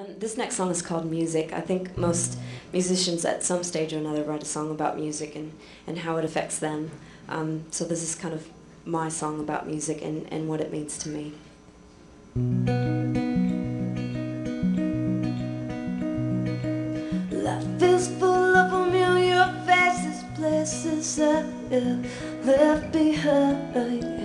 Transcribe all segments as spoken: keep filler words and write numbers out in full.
This next song is called Music. I think most musicians at some stage or another write a song about music and, and how it affects them. Um, so this is kind of my song about music and, and what it means to me. Life is full of familiar faces, places that I've left behind.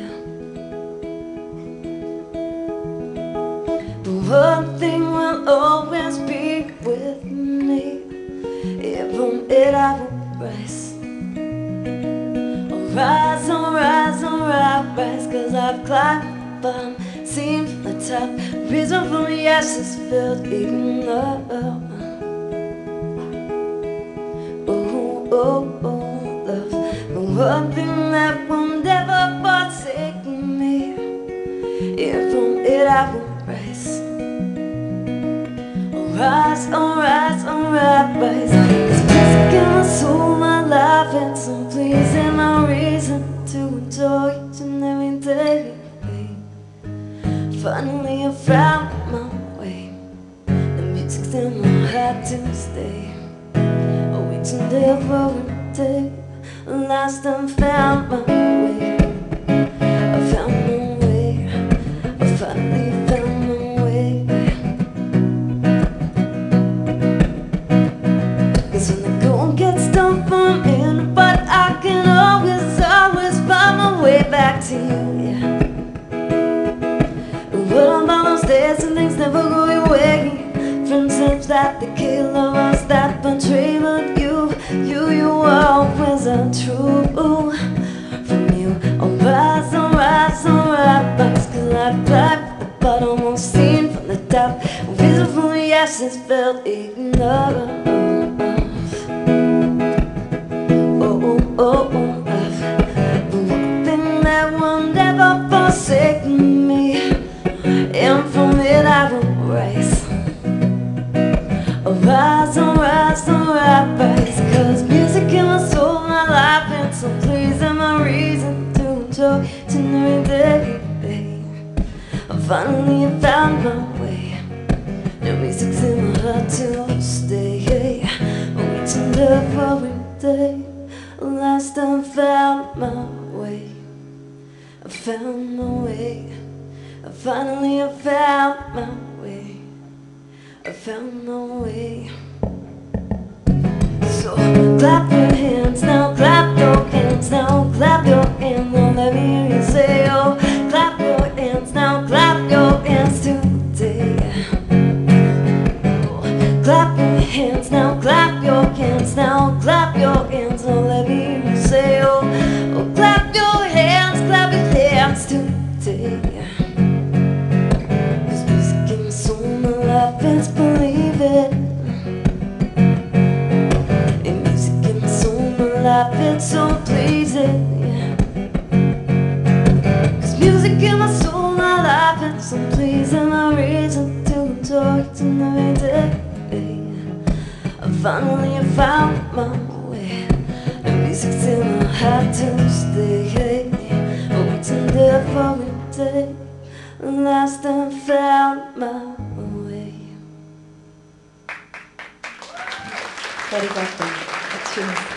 One thing will always be with me, even if I will rise. I'll rise, I'll rise, I'll rise, cause I've climbed the bottom, seen from the top, risen from the ashes, filled even up. Oh, oh, oh, love, the one thing that will never forsake me, even if I will rise. Rise, oh rise, oh rise, cause music in my soul, my life, and some pleasing my reason to enjoy each and every day. Finally I found my way, the music's in my heart to stay. Oh, each and every day, last I found my way. I found my way, I finally found my way. Gets done from in, but I can always, always find my way back to you, yeah. What about those days and things never go your way? Friendships that decay, lovers that betray, but you, you, you always are true. From you, I'll rise, I'll rise, I'll rise, cause I climbed the bottom, I'm seen from the top, risen from the ashes, felt ignored. Oh, oh, love, the one thing that will never forsake me, and from it I will rise. I'll rise, I'll rise, I'll rise, cause music in my soul, my life, and some pleasing my reason to enjoy every day. I finally found my way, the music's in my heart to stay. Each and every day, last I found my way, I found my way, I finally I found my way, I found my way. So clap your hands now, clap your hands now, clap your hands now, let me hear you say, oh, clap your hands now, clap your hands today. Oh, clap your hands now, clap your hands now, clap your hands now, let me hear you say, oh, oh, clap your hands, clap your hands today. Cause music in my soul, my life, it's believe it. And music in my soul, my life, it's so pleasing, yeah. Cause music in my soul, my life, it's so pleasing, my reason to enjoy it in every day. I finally I found my way, the music's in my heart to stay. Oh, it's in every day, last I found my way. Very welcome. That's yours.